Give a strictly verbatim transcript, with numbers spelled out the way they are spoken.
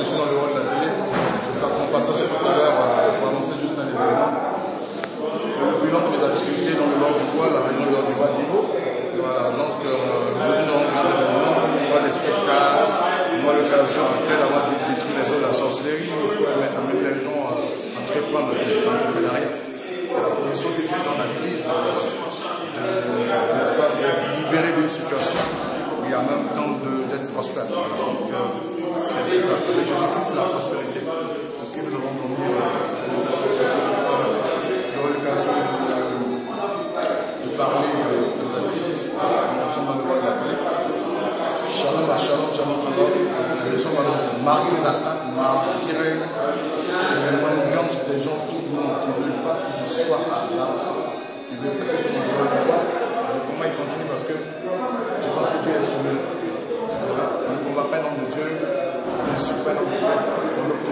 je suis dans le rôle de la télé. Je vais prendre passage tout à l'heure pour annoncer juste un événement. Le bilan de mes activités dans le Nord du Bois, la région du Nord du Bois, Thibaut. Voilà, donc euh, aujourd'hui, dans l'événement, on voit les spectacles, on voit l'occasion après d'avoir détruit les eaux de la sorcellerie. Il faut amener les gens à entreprendre l'entrepreneuriat. C'est la position que tu es dans la crise, n'est-ce pas, de libérer d'une situation et en même temps d'être prospère. Voilà. Donc, euh, c'est ça. Et Jésus-Christ, c'est la prospérité. Est-ce que nous avons promis j'aurai l'occasion de, de parler de nos activités. Nous sommes dans le roi de la paix. Shalom, shalom, shalom, shalom. Nous sommes dans le marier les attaques, marier les manigances des gens qui ne veulent pas que je sois à là. Ils veulent pas que je sois dans le roi du roi. Comment ils continuent parce que je pense que Dieu est souverain. On ne combat pas dans le Dieu, on ne suit pas dans le Dieu. On ne